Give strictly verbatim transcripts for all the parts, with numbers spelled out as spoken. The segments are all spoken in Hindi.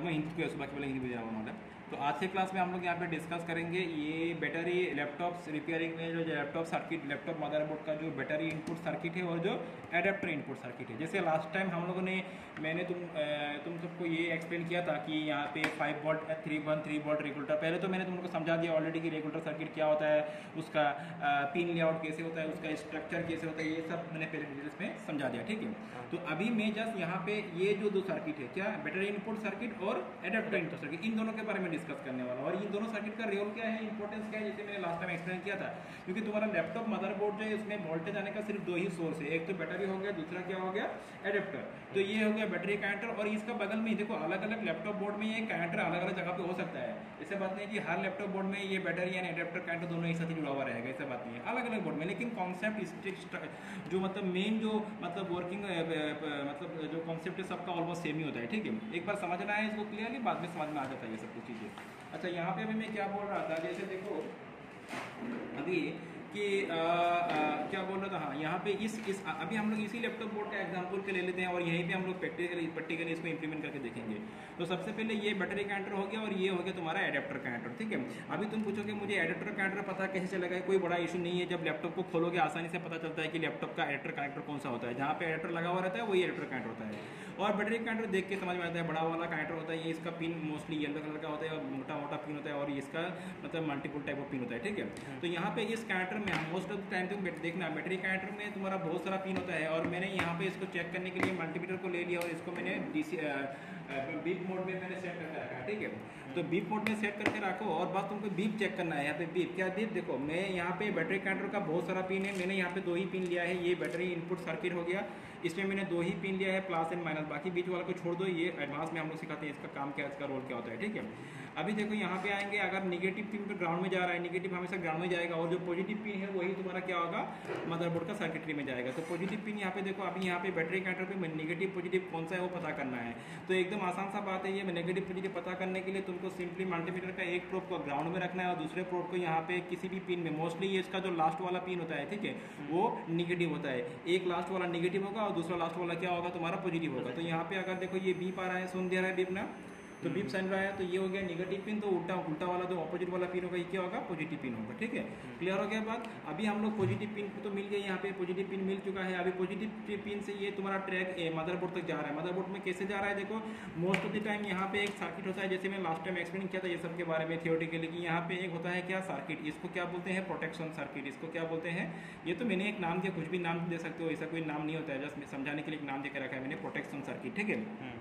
मैं हिंदी को बाकी वाले हिंदी में जाना है। तो आज के क्लास में हम लोग यहाँ पे डिस्कस करेंगे ये बैटरी लैपटॉप रिपेयरिंग में जो लैपटॉप सर्किट लैपटॉप मदरबोर्ड का जो बैटरी इनपुट सर्किट है और जो एडेप्टर इनपुट सर्किट है। जैसे लास्ट टाइम हम लोगों ने मैंने तुम तुम सबको ये एक्सप्लेन किया था कि यहाँ पे five volt three one three volt regulator, पहले तो मैंने तुम लोग को समझा दिया ऑलरेडी कि रेगुलेटर सर्किट क्या होता है, उसका पिन लेआउट कैसे होता है, उसका स्ट्रक्चर कैसे होता है, ये सब मैंने पहले डिटेल्स में समझा दिया। ठीक है, तो अभी मैं जस्ट यहाँ पे ये जो दो सर्किट है क्या बैटरी इनपुट सर्किट और एडेप्टर इनपुट सर्किट, इन दोनों के बारे में डिस्कस करने वाला। और इन दोनों सर्किट का रोल क्या है, इंपॉर्टेंस क्या है, जैसे मैंने लास्ट टाइम एक्सप्लेन किया था। क्योंकि तुम्हारा लैपटॉप मदरबोर्ड जो है उसमें वोल्टेज आने का सिर्फ दो ही सोर्स है, एक तो बैटरी हो गया, दूसरा क्या हो गया एडेप्टर। तो ये हो गया बैटरी कनेक्टर। और इसका बगल में देखो अलग अलग लैपटॉप बोर्ड में ये कनेक्टर अलग अलग जगह पे हो सकता है। ऐसे बात नहीं कि हर लैपटॉप बोर्ड में ये बैटरी एंड एडेप्टर कनेक्टर दोनों एक साथ ही जुड़ा हुआ रहेगा, ऐसा बात नहीं है, अलग अलग बोर्ड में। लेकिन कॉन्सेप्ट जो मतलब मेन जो मतलब वर्किंग मतलब जो कॉन्सेप्ट है सबका ऑलमोस्ट सेम ही होता है। ठीक है, एक बार समझना है इसको क्लियरली, बाद में समझ में आ जाता है ये सब कुछ चीज़ें। अच्छा, यहाँ पे अभी मैं क्या बोल रहा था, जैसे देखो अभी कि आ, आ, क्या बोल रहा था, हाँ यहाँ पे इस इस अभी हम लोग इसी लैपटॉप बोर्ड का एग्जांपल के ले लेते हैं और यहीं पे हम लोग प्रैक्टिकली प्रैक्टिकली इसको इंप्लीमेंट करके देखेंगे। तो सबसे पहले ये बैटरी कनेक्टर हो गया और ये हो गया तुम्हारा एडेप्टर कनेक्टर। ठीक है, अभी तुम पूछोगे मुझे एडेप्टर कनेक्टर पता कैसे चलेगा, कोई बड़ा इशू नहीं है। जब लैपटॉप को खोलोगे आसानी से पता चलता है कि लैपटॉप का एडेप्टर कनेक्टर कौन सा होता है, जहाँ पे एडेप्टर लगा हुआ रहता है वही एडेप्टर कनेक्टर होता है। और बैटरी कनेक्टर देख के समझ में आता है, बड़ा वाला कनेक्टर होता है, ये इसका पिन मोस्टली येलो कलर का होता है और मोटा मोटा पिन होता है और इसका मतलब मल्टीपल टाइप ऑफ पिन होता है। ठीक है, तो यहाँ पे इस कनेक्टर में मोस्ट ऑफ द टाइम तुम देखना बैटरी कनेक्टर में तुम्हारा बहुत सारा पिन होता है। और मैंने यहाँ पे इसको चेक करने के लिए मल्टीमीटर को ले लिया और इसको मैंने डीसी बीप मोड में मैंने सेट करके रखा है। ठीक है, तो बीप मोड में सेट करके रखो और बस तुमको बीप चेक करना है। यहाँ पे बीप क्या बीप देखो, मैं यहाँ पे बैटरी कनेक्टर का बहुत सारा पिन है, मैंने यहाँ पे दो ही पिन लिया है। ये बैटरी इनपुट सर्किट हो गया, इसमें मैंने दो ही पिन लिया है, प्लस एंड माइनस, बाकी बीच वाला को छोड़ दो। ये एडवांस में हम लोग सिखाते हैं इसका काम क्या, इसका रोल क्या होता है। ठीक है, अभी देखो यहाँ पे आएंगे, अगर निगेटिव पिन पे ग्राउंड में जा रहा है, निगेटिव हमेशा ग्राउंड में जाएगा और जो पॉजिटिव पिन है वही तुम्हारा क्या होगा मदरबोर्ड का सर्किटरी में जाएगा। तो पॉजिटिव पिन यहाँ पे देखो, अभी यहाँ पे बैटरी कनेक्टर पे निगेटिव पॉजिटिव कौन सा है वो पता करना है। तो एकदम आसान सा बात है, ये नेगेटिव पॉजिटिव पता करने के लिए तुमको सिंपली मल्टीमीटर का एक प्रोब को ग्राउंड में रखना है और दूसरे प्रोब को यहाँ पे किसी भी पिन में, मोस्टली इसका जो लास्ट वाला पिन होता है, ठीक है, वो निगेटिव होता है। एक लास्ट वाला निगेटिव होगा और दूसरा लास्ट वाला क्या होगा तुम्हारा पॉजिटिव होगा। तो यहाँ पे अगर देखो ये बीप आ रहा है, सुन दे रहा है बीप ना, तो बीप साइन रहा है, तो ये हो गया नेगेटिव पिन। तो उल्टा उल्टा वाला जो ऑपोजिट वाला पिन होगा ये क्या होगा पॉजिटिव पिन होगा। ठीक है, क्लियर हो गया बात। अभी हम लोग पॉजिटिव पिन तो मिल गए, यहाँ पे पॉजिटिव पिन मिल चुका है। अभी पॉजिटिव पिन से ये तुम्हारा ट्रैक मदरबोर्ड तक जा रहा है। मदरबोर्ड में कैसे जा रहा है देखो, मोस्ट ऑफ द टाइम यहाँ पे एक सर्किट होता है, जैसे मैं लास्ट टाइम एक्सप्लेन किया था ये सब के बारे में थियोरेटिकली कि यहाँ पे एक होता है क्या सर्किट, इसको क्या बोलते हैं प्रोटेक्शन सर्किट, इसको क्या बोलते हैं, ये तो मैंने एक नाम दिया, कुछ भी नाम दे सकते हो, ऐसा कोई नाम नहीं होता है, जस्ट समझाने के लिए एक नाम देकर रखा है मैंने, प्रोटेक्शन सर्किट। ठीक है,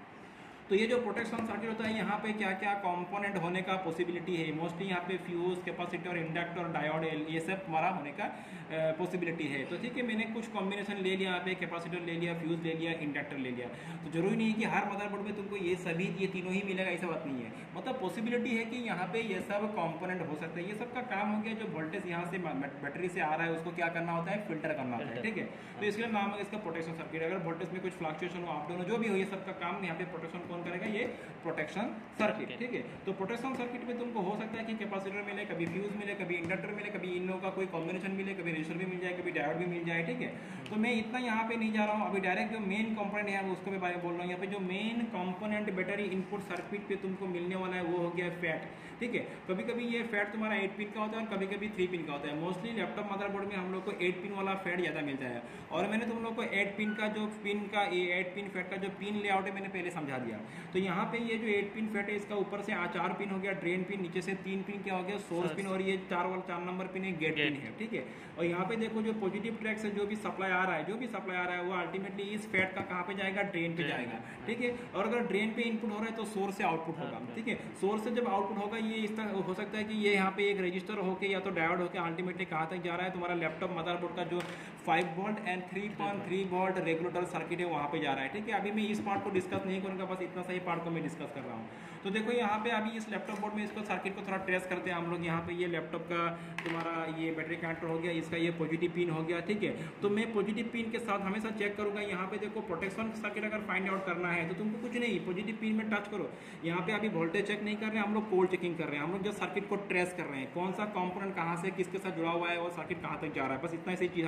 तो ये जो प्रोटेक्शन सर्किट होता है यहाँ पे क्या क्या कंपोनेंट होने का पॉसिबिलिटी है, मोस्टली यहाँ पे फ्यूज, कैपेसिटर, इंडक्टर, डायोड, ये सब हमारा होने का पॉसिबिलिटी है। तो ठीक है, मैंने कुछ कॉम्बिनेशन ले लिया, यहाँ पे कैपेसिटर ले लिया, फ्यूज ले लिया, इंडक्टर ले लिया। तो जरूरी नहीं है कि हर मदरबोर्ड में तुमको ये सभी ये तीनों ही मिलेगा, ऐसा बात नहीं है। मतलब पॉसिबिलिटी है कि यहाँ पे ये सब कॉम्पोनेंट हो सकते हैं। ये सब का काम हो गया, जो वोल्टेज यहाँ से बैटरी से आ रहा है उसको क्या करना होता है, फिल्टर करना होता है। ठीक है, तो इसके नाम है इसका प्रोटेक्शन सर्किट। अगर वोल्टेज में कुछ फ्लक्चुएशन हो, अप डाउन हो, जो भी हो, ये सब का काम यहाँ पे प्रोटेक्शन कौन करेगा, ये प्रोटेक्शन सर्किट। ठीक है, तो प्रोटेक्शन सर्किट में तुमको हो सकता है कि कैपेसिटर मिले, कभी फ्यूज मिले, कभी इंडक्टर मिले, कभी इन लोगों का कोई कॉम्बिनेशन मिले, कभी रेजिस्टर भी मिल जाए, कभी डायोड भी मिल जाए। ठीक है, तो मैं इतना यहाँ पे नहीं जा रहा हूँ, अभी डायरेक्ट जो मेन कंपोनेंट है उसको मैं बारे में बोल रहा हूँ। यहाँ पे जो main component battery input circuit पे तुमको मिलने वाला है वो हो गया फैट। ठीक है, कभी कभी ये फैट तुम्हारा एट पिन का होता है और कभी कभी थ्री पिन का होता है। मोस्टली लैपटॉप मदरबोर्ड में हम लोग को एट पिन वाला फैट ज्यादा मिलता है। और मैंने तुम लोग को एट पिन का जो पिन का एट पिन फैट का जो पिन लेआउट है मैंने पहले समझा दिया। तो यहाँ पे ये जो एट पिन फैट है इसका ऊपर से चार पिन हो गया ड्रेन पिन, नीचे से तीन पिन क्या हो गया सोर्स पिन, और ये चार वाला चार नंबर पिन है गेट पिन है। ठीक है, और यहाँ पे देखो जो पॉजिटिव ट्रैक से जो भी सप्लाई आ रहा है, जो भी सप्लाई आ रहा है वो अल्टीमेटली इस फैट का कहाँ पे जाएगा, ड्रेन पे जाएगा। ठीक है, और अगर ड्रेन पे इनपुट हो रहा है तो सोर्स से आउटपुट होगा। ठीक है, सोर्स से जब आउटपुट होगा ये इस तरह हो सकता है कि ये यहाँ पे एक रजिस्टर होके या तो डायोड होके अल्टीमेटली कहाँ तक जा रहा है, तुम्हारा लैपटॉप मदरबोर्ड का जो five volt and three point three volt regulator circuit है वहाँ पे जा रहा है। ठीक है, अभी मैं इस पार्ट को डिस्कस नहीं करूँगा, बस इतना सही पार्ट को मैं डिस्कस कर रहा हूँ। तो देखो यहाँ पे अभी इस लैपटॉप बोर्ड में इसको सर्किट को थोड़ा ट्रेस करते हैं हम लोग। यहाँ पे ये लैपटॉप का तुम्हारा ये बैटरी कनेक्टर हो गया, इसका ये पॉजिटिव पिन हो गया। ठीक है, तो मैं पॉजिटिव पिन के साथ हमेशा चेक करूंगा। यहाँ पे देखो प्रोटेक्शन सर्किट अगर फाइंड आउट करना है तो तुमको कुछ नहीं, पॉजिटिव पिन में टच करो। यहाँ पे अभी वोल्टेज चेक नहीं कर रहे हैं हम लोग, कोड चेकिंग कर रहे हैं हम लोग, जो सर्किट को ट्रेस कर रहे हैं, कौन सा कंपोनेंट कहाँ से किसके साथ जुड़ा हुआ है और सर्किट कहाँ तक जा रहा है, बस इतना सी चीज हम लोग ट्रेस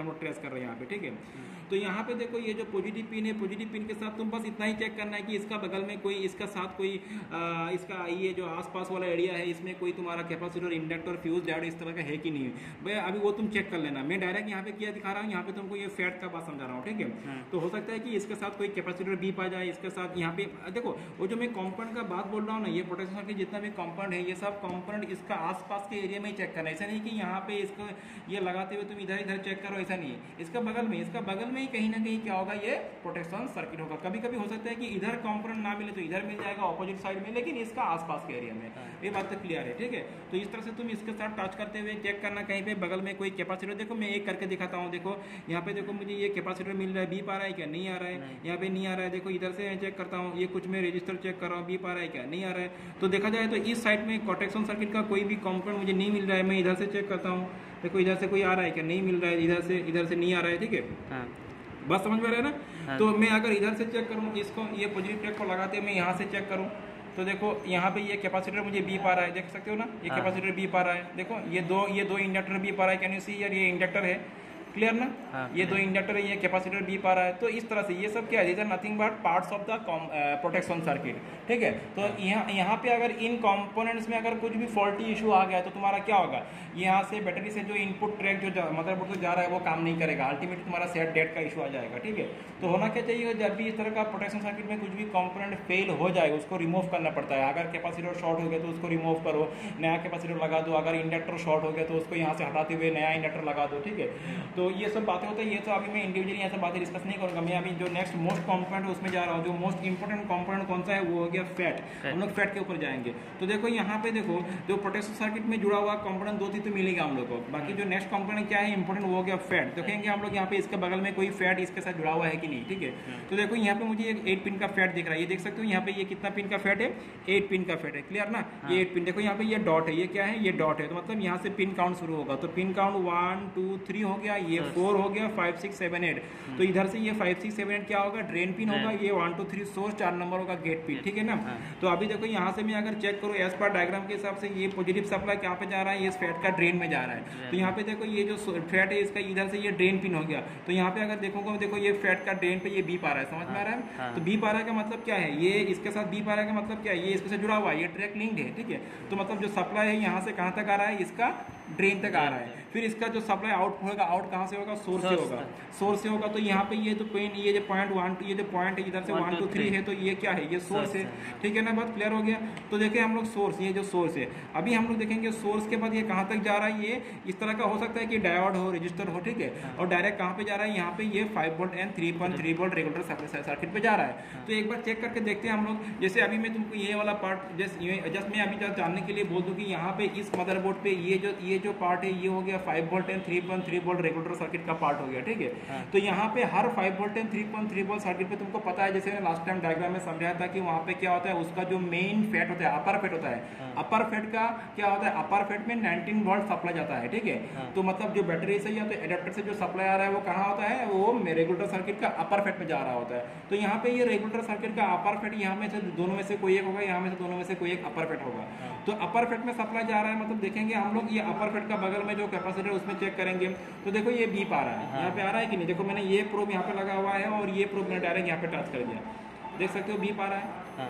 कर रहे हैं यहाँ पे, ठीक है। तो यहाँ पे देखो ये जो पॉजिटिव पिन है, पॉजिटिव पिन के साथ तुम बस इतना ही चेक करना है कि इसका बगल में कोई, इसका साथ कोई आ, इसका ये जो आसपास वाला एरिया है इसमें कोई तुम्हारा कैपेसिटर, इंडक्टर, फ्यूज, डायोड इस तरह का है कि नहीं है भैया, अभी वो तुम चेक कर लेना। मैं डायरेक्ट यहाँ पे क्या दिखा रहा हूँ, यहाँ पे तुमको ये फैट का बात समझा रहा हूँ, ठीक है। तो हो सकता है कि इसके साथ कोई कैपेसिटर बीप आ जाए, इसके साथ यहाँ पे देखो वो जो मैं कंपाउंड का बात बोल रहा हूँ ना, ये प्रोटेक्शन सर्किट जितना भी कंपाउंड है ये सब कंपाउंड इसका आसपास के एरिया में ही चेक करना है। ऐसा नहीं कि यहाँ पे इसको ये लगाते हुए तुम इधर इधर चेक करो, ऐसा नहीं है। इसका बगल में, इसका बगल में ही कहीं ना कहीं क्या होगा, ये प्रोटेक्शन सर्किट होगा। कभी कभी हो सकता है कि इधर कंपोनेंट ना मिले तो इधर मिल जाएगा ऑपोजिट साइड में, लेकिन इसका आसपास के एरिया में। ये बात तो क्लियर है, ठीक है। तो इस तरह से तुम इसके साथ टच करते हुए चेक करना कहीं पे बगल में कोई कैपेसिटर। देखो मैं एक करके दिखाता हूँ, देखो यहाँ पे देखो मुझे ये कैपेसिटर मिल रहा है, बीप आ रहा है क्या, नहीं आ रहा है, यहाँ पे नहीं आ रहा है। देखो इधर से चेक करता हूँ, ये कुछ मैं रजिस्टर चेक कर रहा हूँ, बीप आ रहा है क्या, नहीं आ रहा है। तो देखा जाए तो इस साइड में प्रोटेक्शन सर्किट का कोई भी कंपोनेंट मुझे नहीं मिल रहा है। मैं इधर से चेक करता हूँ, देखो इधर से कोई आ रहा है क्या, नहीं मिल रहा है, इधर से इधर से नहीं आ रहा है, ठीक है। बस समझ में आ रहा है ना। हाँ। तो मैं अगर इधर से चेक करूँ इसको, ये पॉजिटिव प्लेट को लगाते मैं यहाँ से चेक करूँ तो देखो यहाँ पे ये कैपेसिटर मुझे बीप आ रहा है, देख सकते हो ना, ये हाँ। कैपेसिटर बीप आ रहा है। देखो ये दो ये दो इंडक्टर बीप आ रहा है, कैन यू सी यार, ये इंडक्टर है, क्लियर ना। हाँ, ये दो इंडक्टर है, ये कैपेसिटर बीप आ रहा है। तो इस तरह से ये सब क्या है, these are nothing but parts of the protection circuit, ठीक है। तो यहाँ यहाँ पे अगर इन कंपोनेंट्स में अगर कुछ भी फॉल्टी इशू आ गया तो तुम्हारा क्या होगा, यहाँ से बैटरी से जो इनपुट ट्रैक जो मदरबोर्ड से जा रहा है वो काम नहीं करेगा, अल्टीमेटली तुम्हारा सेट डेट का इशू आ जाएगा, ठीक है। तो होना क्या चाहिए, जब भी इस तरह का प्रोटेक्शन सर्किट में कुछ भी कंपोनेंट फेल हो जाए उसको रिमूव करना पड़ता है। अगर कैपेसिटर शॉर्ट हो गया तो उसको रिमूव करो, नया कैपेसिटर लगा दो। अगर इंडक्टर शॉर्ट हो गया तो उसको यहाँ से हटाते हुए नया इंडक्टर लगा दो, ठीक है। तो ये सब बातें होती है। ये तो अभी मैं इंडिविजुअली यहाँ से बातें डिस्कस नहीं करूँगा। मैं अभी जो नेक्स्ट मोस्ट कंपोनेंट है उसमें जा रहा हूँ। जो मोस्ट इंपोर्टेंट कंपोनेंट कौन सा है, वो हो गया फैट। हम लोग फैट के ऊपर जाएंगे। तो देखो यहाँ पे देखो जो प्रोटेक्शन सर्किट में जुड़ा हुआ कंपोनेंट दो तीन तो मिलेगा हम लोग को। बाकी जो नेक्स्ट कंपोनेंट क्या है इंपोर्टेंट, वो हो गया फैट। देखेंगे हम लोग यहाँ पे इसके बगल में कोई फैट इसके साथ जुड़ा हुआ है कि नहीं, ठीक है। तो देखो यहाँ पे मुझे एक एट पिन का फैट दिख रहा है, ये देख सकते हो यहाँ पे ये कितना पिन का फैट है, एट पिन का फैट है, क्लियर ना। ये एट पिन देखो यहाँ पे ये डॉट है, ये क्या है, ये डॉट है। तो मतलब यहाँ से पिन काउंट शुरू होगा। तो pin count one two three हो गया, ये फोर हो गया, फाइव सिक्स सेवन एट। तो इधर से ये फाइव सिक्स सेवन एट क्या होगा, ड्रेन पिन होगा। ये वन टू थ्री सोर्स, चार नंबर होगा गेट पिन, ठीक है ना। तो अभी देखो यहाँ से मैं अगर चेक करूँ एज पर डायग्राम के हिसाब से, ये पॉजिटिव सप्लाई कहाँ पे जा रहा है, ये फैट का ड्रेन में जा रहा है। तो यहाँ पे देखो ये जो फैट है इसका इधर से ये ड्रेन पिन हो गया। तो यहाँ पे अगर देखोगे देखो ये फैट का ड्रेन पे ये बीप आ रहा है, समझ में आ रहा है। तो बीप आ रहा है का मतलब क्या है, ये इसके साथ बीप आ रहा है का मतलब क्या है, ये इसके साथ जुड़ा हुआ है, ये ट्रैक लिंक्ड है, ठीक है। तो मतलब जो सप्लाई है यहाँ से कहाँ तक आ रहा है, इसका ड्रेन तक आ रहा है। फिर इसका जो सप्लाई आउट होगा, आउट कहाँ से होगा, सोर्स से होगा, सोर्स से होगा। तो यहाँ पे ये तो पेन, ये जो पॉइंट वन टू, ये जो पॉइंट है इधर से वन टू थ्री है, तो ये क्या है, ये सोर्स है, ठीक है ना। बात क्लियर हो गया। तो देखें हम लोग सोर्स, ये जो सोर्स है, अभी हम लोग देखेंगे सोर्स के बाद ये कहाँ तक जा रहा है। ये इस तरह का हो सकता है कि डायोड हो, रजिस्टर हो, ठीक है। और डायरेक्ट कहाँ पे जा रहा है, यहाँ पे ये five volt and three point three volt regular circuit पे जा रहा है। तो एक बार चेक करके देखते हैं हम लोग। जैसे अभी मैं तुमको ये वाला पार्ट जस्ट जस्ट मैं अभी जानने के लिए बोल दूँ कि यहाँ पे इस मदरबोर्ड पे ये जो ये जो पार्ट है ये हो गया five volt and three point three volt regulator circuit का पार्ट हो गया, ठीक है। हाँ। तो यहाँ पे हर five volt and three point three volt circuit पे तुमको पता है, जैसे मैंने लास्ट टाइम डायग्राम में समझाया था कि वहाँ पे क्या होता है, उसका जो मेन फैट होता है, अपर फैट होता है। हाँ। अपर फैट का क्या होता है, अपर फैट में नाइनटीन वोल्ट सप्लाई जाता है, ठीक है। हाँ। तो मतलब जो बैटरी से या तो एडेप्टर से जो सप्लाई आ रहा है वो कहाँ होता है, वो रेगुलेटर सर्किट का अपर फैट में जा रहा होता है। तो यहाँ पे ये रेगुलेटर सर्किट का अपर फैट यहाँ में से दोनों में से कोई एक होगा, यहाँ में से दोनों में से कोई एक अपर फैट होगा। तो अपर फैट में सप्लाई जा रहा है, मतलब देखेंगे हम लोग ये अपर फैट का बगल में जो कैपेसिटर उसमें चेक करेंगे। तो देखो ये बीप आ रहा है, हाँ। यहाँ पे आ रहा है कि नहीं, देखो मैंने ये प्रोब यहाँ पे लगा हुआ है और ये प्रोब मैंने डायरेक्ट यहाँ पे टच कर दिया, देख सकते हो बीप आ रहा है, हाँ।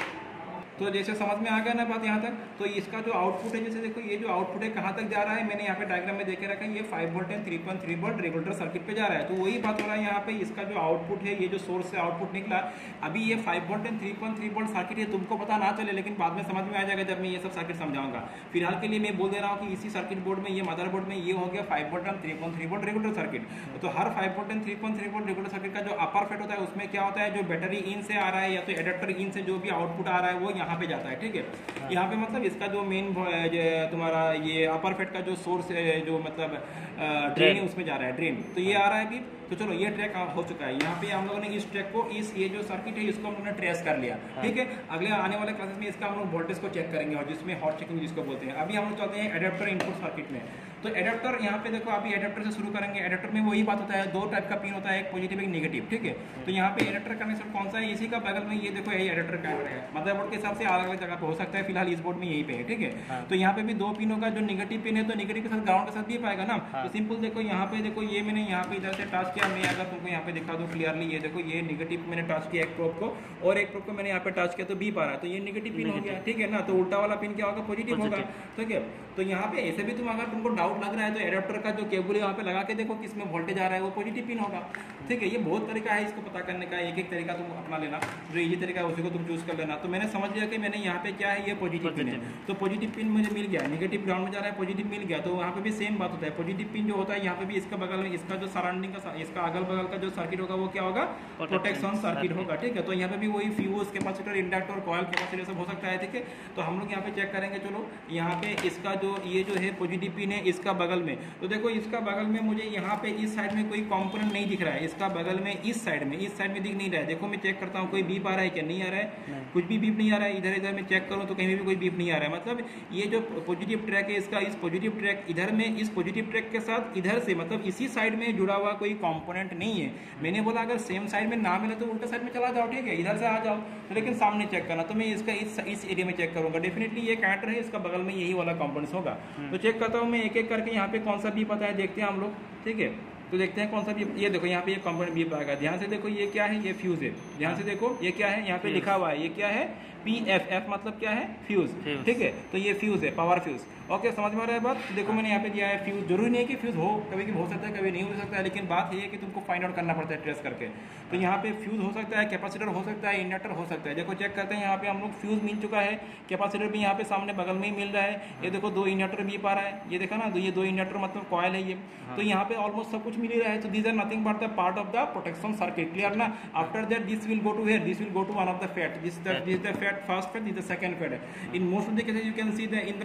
तो जैसे समझ में आ गया ना बात यहाँ तक। तो इसका जो आउटपुट है, जैसे देखो ये जो आउटपुट है कहाँ तक जा रहा है, मैंने यहाँ पे डायग्राम में देखे रखा है, ये five volt and three point three volt regulator circuit पे जा रहा है। तो वही बात हो रहा है यहाँ पे, इसका जो आउटपुट है, ये जो सोर्स से आउटपुट निकला, अभी ये five volt and three point three volt circuit है, तुमको पता ना चले, लेकिन बाद में समझ में आ जाएगा जब मैं ये सब सर्किट समझाऊंगा। फिलहाल के लिए मैं बोल दे रहा हूँ कि इसी सर्किट बोर्ड में, ये मदरबोर्ड में ये हो गया five volt and three point three volt regulator circuit. तो हर five volt and three point three volt regulator circuit का जो अपर फैट होता है उसमें क्या होता है, जो बैटरी इन से आ रहा है या तो एडेप्टर इन से जो भी आउटपुट आ रहा है वो यहाँ पे जाता है, ठीक है। यहाँ पे मतलब इसका जो मेन तुम्हारा ये अपर फैट का जो सोर्स है, जो मतलब ड्रेन है उसमें जा रहा है, ड्रेन। तो ये आ रहा है अभी, तो चलो ये ट्रैक हो चुका है। यहाँ पे हम लोगों ने इस ट्रैक को, इस ये जो सर्किट है इसको हम लोगों ने ट्रेस कर लिया, ठीक है। अगले आने वाले क्लासेस में इसका हम लोग वोल्टेज को चेक करेंगे और जिसमें हॉट चेकिंग जिसको बोलते हैं। अभी हम लोग चलते हैं एडेप्टर इनपुट सर्किट में। तो एडेप्टर यहाँ पे देखो, अभी एडेप्टर से शुरू करेंगे। एडेप्टर में वही बात होता है, दो टाइप का पिन होता है, एक पॉजिटिव एक नेगेटिव, ठीक है। तो यहाँ पे एडेप्टर कनेक्शन कौन सा है, इसी का बगल में ये देखो यही एडेप्टर का है। मदरबोर्ड के हिसाब से अलग अलग जगह पे हो सकता है, फिलहाल इस बोर्ड में यही पे है, ठीक है। तो यहाँ पे भी दो पिन होगा, जो नेगेटिव पिन है तो नेगेटिव के साथ ग्राउंड के साथ भी पाएगा ना। तो सिंपल देखो यहाँ पे देखो, ये मैंने यहाँ पे इधर से टच किया। मैं अगर तुमको यहाँ पे दिखा दूँ क्लियरली, ये देखो ये नेगेटिव मैंने टच किया एक प्रोब को, और एक प्रोब को मैंने यहाँ पे टच किया तो बी पा रहा है, तो ये नेगेटिव पिन हो गया, ठीक है ना। तो उल्टा वाला पिन क्या होगा, पॉजिटिव होगा, ठीक है। तो यहाँ पे ऐसे भी तुम अगर तुमको डाउट लग रहा है तो एडेप्टर का जो केबल है वहाँ पे लगा के देखो किसमें वोल्टेज आ रहा है, वो पॉजिटिव पिन होगा, ठीक है। ये बहुत तरीका है इसको पता करने का, एक एक तरीका तुम अपना लेना, जो इजी तरीका है उसी को तुम चूज कर लेना। तो मैंने समझ लिया कि मैंने यहाँ पे क्या है, ये पॉजिटिव पिन है, तो पॉजिटिव पिन मुझे मिल गया, नेगेटिव ग्राउंड में जा रहा है, पॉजिटिव मिल गया। तो वहाँ पे भी सेम बात होता है, पॉजिटिव पिन जो होता है यहाँ पे भी इसका बगल में, इसका जो सराउंडिंग का, इसका अगल बगल का जो सर्किट होगा वो क्या होगा, प्रोटेक्शन सर्किट होगा, ठीक है। तो यहाँ पे भी वही fuse, capacitor, inductor, coil, capacitor सब हो सकता है, ठीक है। तो हम लोग यहाँ पे चेक करेंगे। चलो यहाँ पे इसका जो ये जो है पॉजिटिव पिन है इसका बगल में, तो देखो इसका बगल में मुझे यहाँ पे इस साइड में कोई कंपोनेंट नहीं दिख रहा है, इसका बगल में इस साइड में, इस साइड में दिख नहीं रहा है। देखो मैं चेक करता हूँ कोई बीप आ रहा है क्या, नहीं आ रहा है, कुछ भी बीप नहीं आ रहा है। इधर इधर मैं चेक करूँ तो कहीं भी कोई बीप नहीं आ रहा है। मतलब ये जो पॉजिटिव ट्रैक है इसका, इस पॉजिटिव ट्रैक इधर में, इस पॉजिटिव ट्रैक के साथ इधर से, मतलब इसी साइड में जुड़ा हुआ कोई कंपोनेंट नहीं है। मैंने बोला अगर सेम साइड में ना मिले तो उल्टा साइड में चला जाओ, ठीक है, इधर से आ जाओ, तो लेकिन सामने चेक करना। तो मैं इसका इस इस एरिया में चेक करूंगा, डेफिनेटली ये कनेक्टर है, इसका बगल में यही वाला कंपोनेंट्स होगा। तो चेक करता हूँ मैं एक एक करके, यहाँ पे कौन सा बीप आता है देखते हैं हम लोग, ठीक है। तो देखते हैं कौन सा बीप, ये देखो यहाँ पे ये कंपोनेंट बीप आएगा। ध्यान से देखो ये क्या है, ये फ्यूज है। ध्यान से देखो ये क्या है, यहाँ पे लिखा हुआ है, ये क्या है, पी एफ एफ मतलब क्या है, फ्यूज, ठीक है। तो ये फ्यूज है, पावर फ्यूज। ओके, समझ में आ रहा है बात। देखो मैंने यहाँ पे दिया है फ्यूज, जरूरी नहीं है कि फ्यूज हो, कभी कभी हो सकता है, कभी नहीं हो सकता है, लेकिन बात ये है कि तुमको फाइंड आउट करना पड़ता है ट्रेस करके। तो यहाँ पे फ्यूज हो सकता है, कैपेसिटर हो सकता है, इंडक्टर हो सकता है। देखो चेक करते हैं, यहाँ पे हम लोग फ्यूज मिल चुका है, कैपेसिटर भी यहाँ पे सामने बगल में ही मिल रहा है। ये देखो दो इंडक्टर भी पा रहा है, ये देखा ना, तो ये दो इंडक्टर मतलब कॉइल है ये। तो यहाँ पे ऑलमोस्ट सब कुछ मिल ही रहा है। तो these are nothing but the part of the protection circuit, clear ना। After that this will go to here, this will go to one of the FET, this this the FET, first FET, this the second FET. In most of the cases you can see the in the,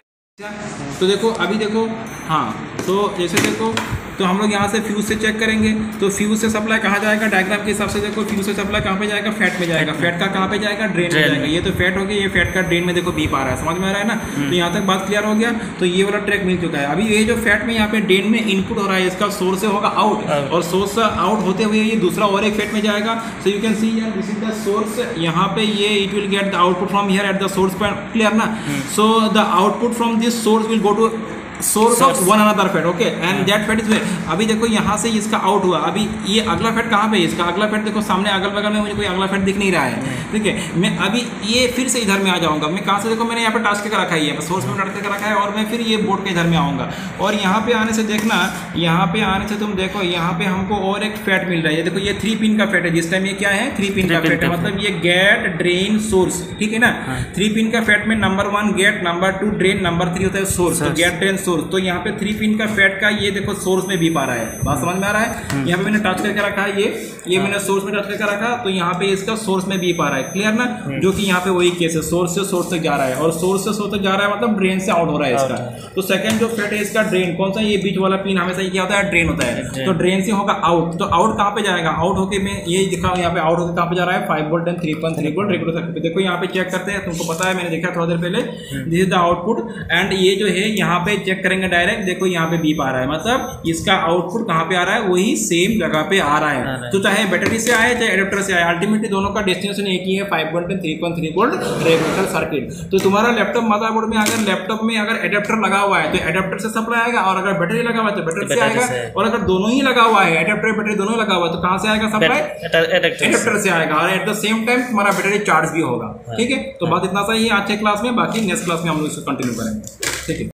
तो देखो अभी देखो, हाँ, तो जैसे देखो, तो हम लोग यहाँ से फ्यूज से चेक करेंगे। तो फ्यूज से सप्लाई कहाँ जाएगा, डायग्राम के हिसाब से देखो, फ्यूज से सप्लाई कहाँ पे जाएगा, फैट में जाएगा। फैट का कहाँ पे जाएगा, ड्रेन में जाएगा। ये तो फैट हो गया, ये फैट का ड्रेन में देखो बीप आ रहा है, समझ में आ रहा है ना। तो यहाँ तक बात क्लियर हो गया। तो ये वाला ट्रैक मिल चुका है। अभी ये जो फैट में यहाँ पे ड्रेन में इनपुट हो रहा है, इसका सोर्स से होगा आउट, और सोर्स से आउट होते हुए ये दूसरा और एक फैट में जाएगा। So you can see this is the source. यहाँ पे ये it will get the output from here at the source point, clear ना। So the output from this source will go to source of one another FET, okay, and that FET is where. अभी देखो यहाँ से इसका आउट हुआ, अभी ये अगला फेट कहाँ पे है, इसका अगला फेट देखो सामने अगल बगल में मुझे कोई अगला फेट दिख नहीं रहा है, ठीक है। मैं अभी ये फिर से इधर में आ जाऊंगा। मैं कहाँ से, देखो मैंने यहाँ पे टास्क करके रखा है, सोर्स में टास्क करके रखा है, और मैं फिर ये बोर्ड के इधर में आऊंगा। और यहाँ पे आने से देखना, यहाँ पे आने से तुम देखो यहाँ पे हमको और एक फेट मिल रहा है। ये देखो ये थ्री पिन का फेट है, जिस टाइम ये क्या है, थ्री पिन का फेट है, मतलब ये गेट, ड्रेन, सोर्स, ठीक है ना। थ्री पिन का फेट में number one gate, number two drain, number three होता है सोर्स। तो गेट, ड्रेन, सोर्स। तो यहाँ पे थ्री पिन का फेट का ये देखो सोर्स में भी पा रहा है, बात समझ में आ रहा है। यहाँ पे मैंने टच करके रखा है, ये ये मैंने सोर्स में टच करके रखा, तो यहाँ पे इसका सोर्स में भी पा रहा है, क्लियर ना। जो कि यहाँ पे वही केस है, सोर्स से सोर्स तक जा रहा है, और सोर्स से सोर्स तक जा रहा है मतलब ड्रेन से आउट हो रहा है इसका। तो सेकंड जो फेट है इसका ड्रेन, कौन सा, ये बीच वाला पिन हमेशा ये क्या होता है, ड्रेन होता है। तो ड्रेन से होगा आउट। तो आउट कहाँ पे जाएगा, आउट होके मैं ये दिखा यहाँ पे आउट होकर कहाँ पे जा रहा है, five volt and three point three volt regular circuit. देखो यहाँ पे चेक करते हैं, तुमको पता है, मैंने देखा थोड़ा देर पहले, this is the output. And ये जो है यहाँ पे चेक करेंगे डायरेक्ट, देखो यहाँ पे बीप आ रहा है, मतलब इसका आउटपुट कहाँ पे आ रहा है, वही सेम जगह पे आ रहा है। तो चाहे बैटरी से आए चाहे एडेप्टर से आए, अल्टीमेटली दोनों का डेस्टिनेशन एक ही है, five volt and three point three volt regulator circuit. तो तुम्हारा लैपटॉप मदरबोर्ड में अगर लैपटॉप में अगर एडेप्टर लगा हुआ है तो एडेप्टर से सप्लाई आएगा, और अगर बैटरी लगा हुआ है तो बैटरी से आएगा, और अगर दोनों ही लगा हुआ है, एडेप्टर बैटरी दोनों लगा हुआ है, तो कहाँ से आएगा सप्लाई, एडेप्टर से आएगा, और एट द सेम टाइम तुम्हारा बैटरी चार्ज भी होगा, ठीक है। तो बात इतना सा ही है आज के क्लास में, बाकी नेक्स्ट क्लास में हम लोग इसको कंटिन्यू करेंगे, ठीक है।